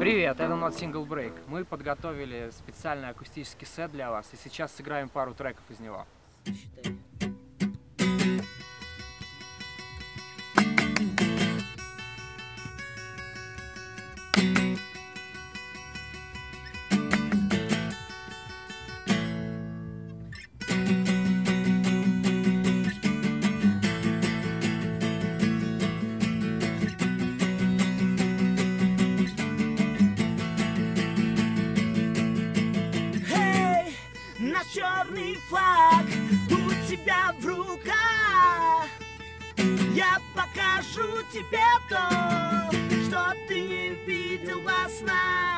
Привет, это Not Single Break. Мы подготовили специальный акустический сет для вас, и сейчас сыграем пару треков из него. Считай. Черный флаг у тебя в руках. Я покажу тебе то, что ты не видел во снах.